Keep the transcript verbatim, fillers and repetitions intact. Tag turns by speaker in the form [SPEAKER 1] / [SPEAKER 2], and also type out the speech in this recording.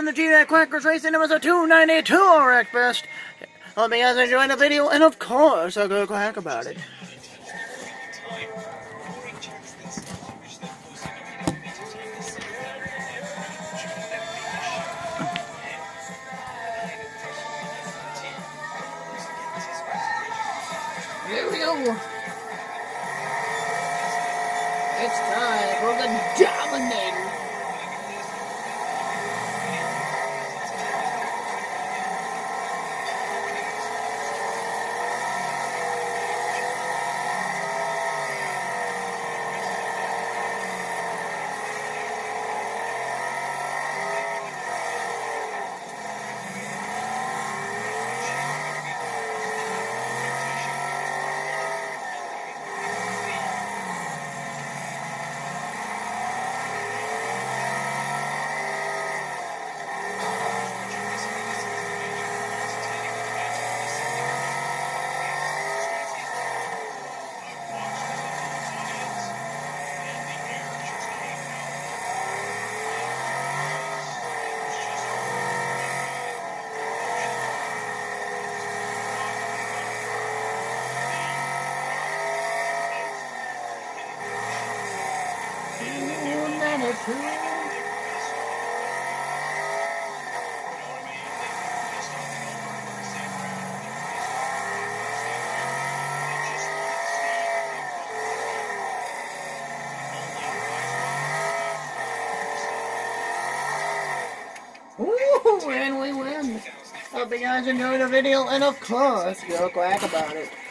[SPEAKER 1] to Tjax-Quackers Racing episode two ninety-two of Wreckfest. Hope you guys enjoyed the video, and of course, I'll go quack about it. Here we go. It's time for the Dominator. Ooh, and we win. Hope you guys enjoyed the video, and of course, go quack about it.